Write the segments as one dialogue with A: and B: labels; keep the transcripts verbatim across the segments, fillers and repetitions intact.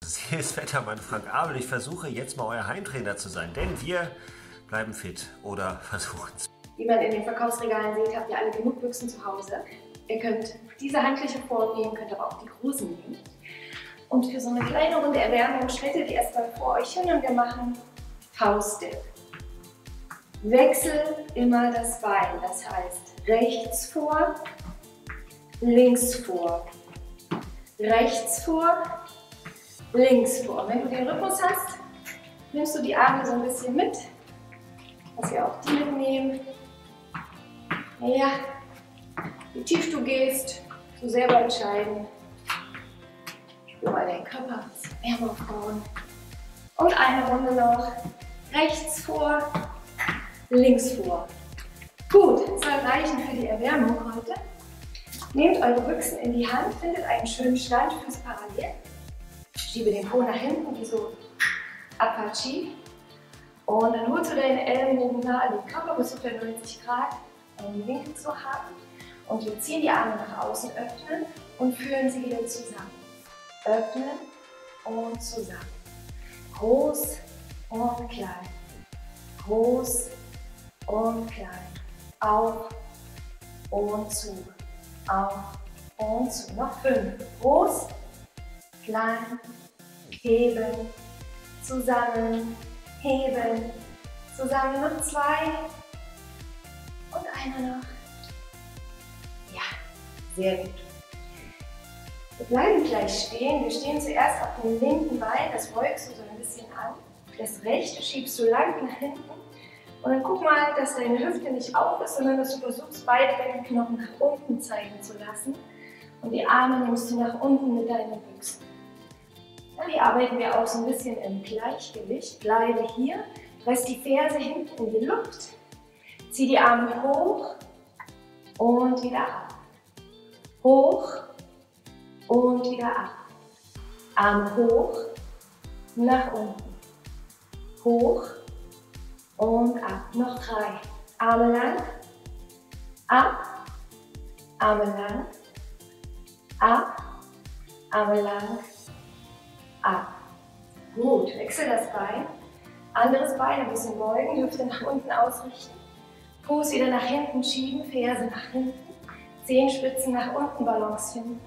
A: Hier ist Wettermann Frank Abel. Ich versuche jetzt mal euer Heimtrainer zu sein, denn wir bleiben fit oder versuchen es.
B: Wie man in den Verkaufsregalen sieht, habt ihr alle genug Büchsen zu Hause. Ihr könnt diese handliche Form nehmen, könnt aber auch die großen nehmen. Und für so eine kleine Runde Erwärmung stellt ihr erstmal vor euch hin und wir machen Faustdip. Wechsel immer das Bein, das heißt rechts vor, links vor, rechts vor, links vor. Wenn du den Rhythmus hast, nimmst du die Arme so ein bisschen mit, dass wir auch die mitnehmen. Ja, wie tief du gehst, du selber entscheiden. Spür mal deinen Körper, ein bisschen Wärme aufbauen. Und eine Runde noch. Rechts vor, links vor. Gut, das soll reichen für die Erwärmung heute. Nehmt eure Büchsen in die Hand, findet einen schönen Stand, Füße parallel. Schiebe den Po nach hinten, wie so Apache. Und dann holst du deine Ellenbogen nah an den Körper bis ungefähr neunzig Grad, einen Winkel zu haben. Und wir ziehen die Arme nach außen, öffnen und führen sie wieder zusammen. Öffnen und zusammen. Groß und klein. Groß und klein. Auf und zu. Auf und zu. Noch fünf. Groß, klein, heben, zusammen, heben, zusammen. Noch zwei. Und einer noch. Ja, sehr gut. Wir bleiben gleich stehen. Wir stehen zuerst auf dem linken Bein, das beugst du so ein bisschen an. Das rechte schiebst du lang nach hinten. Und dann guck mal, dass deine Hüfte nicht auf ist, sondern dass du versuchst, beide Beckenknochen nach unten zeigen zu lassen. Und die Arme nimmst du nach unten mit deinen Büchsen. Dann hier arbeiten wir auch so ein bisschen im Gleichgewicht. Bleibe hier, reiß die Ferse hinten in die Luft. Zieh die Arme hoch und wieder ab. Hoch und wieder ab. Arme hoch, nach unten. Hoch und ab. Noch drei. Arme lang, ab, Arme lang, ab, Arme lang, ab. Gut, wechsel das Bein. Anderes Bein ein bisschen beugen, Hüfte nach unten ausrichten. Fuß wieder nach hinten schieben, Ferse nach hinten. Zehenspitzen nach unten, Balance finden.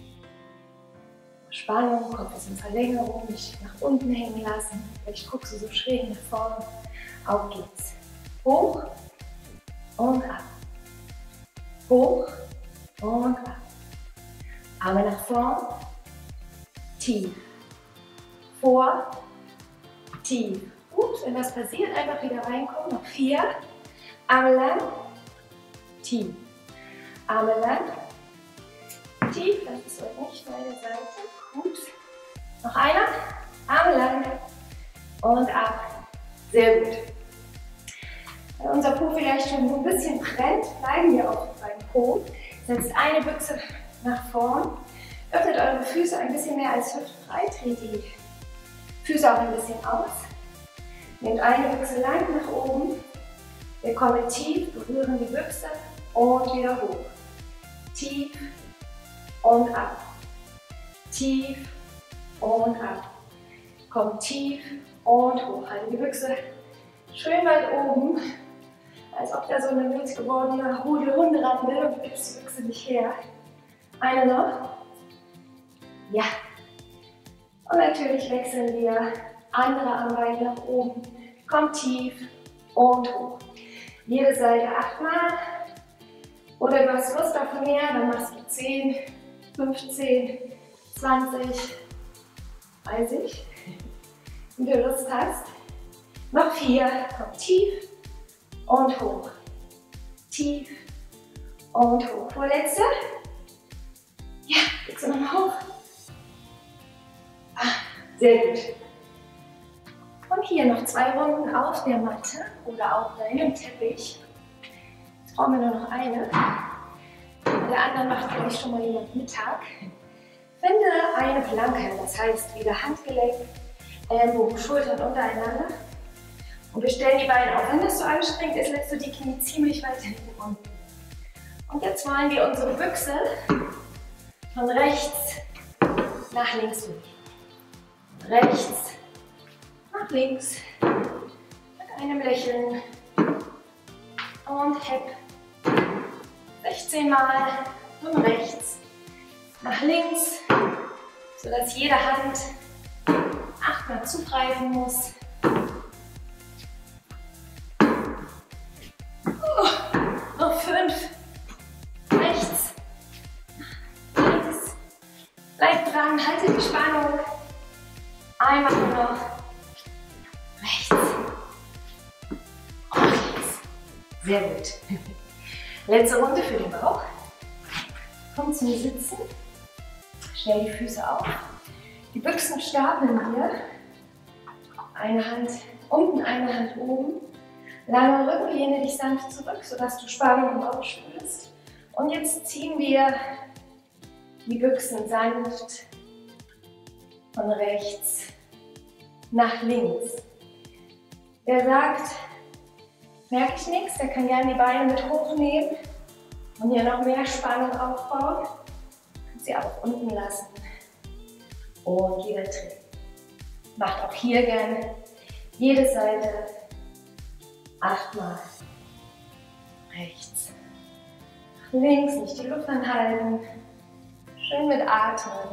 B: Spannung, Kopf ist in Verlängerung, nicht nach unten hängen lassen. Vielleicht guckst du so schräg nach vorne. Auf geht's. Hoch und ab. Hoch und ab. Arme nach vorn. Tief. Vor. Tief. Gut, wenn das passiert, einfach wieder reinkommen. Noch vier. Arme lang. Tief. Arme lang. Tief. Das ist heute nicht meine Seite. Gut. Noch einer. Arme lang. Und ab. Sehr gut. Wenn unser Po vielleicht schon so ein bisschen brennt, bleiben wir auch beim Po. Setzt eine Büchse nach vorn. Öffnet eure Füße ein bisschen mehr als hüftbrei. Dreht die Füße auch ein bisschen aus. Nehmt eine Büchse lang nach oben. Wir kommen tief, berühren die Büchse und wieder hoch. Tief und ab. Tief und ab. Kommt tief und hoch. Halte die Büchse schön weit oben, als ob da so eine wild gewordene hohle Hunde ran will und du gibst die Büchse nicht her. Eine noch. Ja. Und natürlich wechseln wir andere Armbeine nach oben. Kommt tief und hoch. Jede Seite achtmal. Oder du hast Lust auf mehr, dann machst du zehn, fünfzehn, zwanzig, dreißig. Wenn du Lust hast. Noch vier. Komm tief und hoch. Tief und hoch. Vorletzte. Ja, kriegst du nochmal hoch. Ah, sehr gut. Und hier noch zwei Runden auf der Matte oder auf deinem Teppich. Jetzt brauchen wir nur noch eine. Bei der anderen macht gleich schon mal jemand Mittag. Finde eine Planke, das heißt wieder Handgelenk, Ellenbogen, Schultern untereinander. Und wir stellen die Beine auf. Wenn das so anstrengend ist, lässt du die Knie ziemlich weit hinten unten. Und jetzt wollen wir unsere Büchse von rechts nach links bewegen. rechts, nach links, mit einem Lächeln und Hep. sechzehn Mal von rechts nach links, sodass jede Hand achtmal zugreifen muss. Uh, noch fünf. Rechts, links. Bleib dran, halte die Spannung. Einmal nur noch. Rechts. Und links. Sehr gut. Letzte Runde für den Bauch. Komm zum Sitzen. Stell die Füße auf. Die Büchsen stapeln wir. Eine Hand unten, eine Hand oben. Lange Rücken, lehne dich sanft zurück, sodass du Spannung im Bauch spürst. Und jetzt ziehen wir die Büchsen sanft von rechts nach links. Wer sagt, merke ich nichts, der kann gerne die Beine mit hochnehmen und hier noch mehr Spannung aufbauen. Kannst sie auch unten lassen. Und jeder Dreh. Macht auch hier gerne jede Seite achtmal. Rechts, nach links, nicht die Luft anhalten. Schön mit Atmen.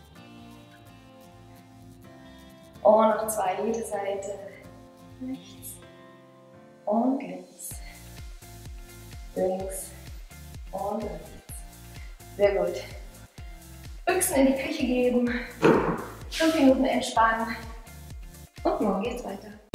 B: Und noch zwei, jede Seite. Rechts und links. Links und rechts. Sehr gut. Büchsen in die Küche geben. Fünf Minuten entspannen. Und morgen geht's weiter.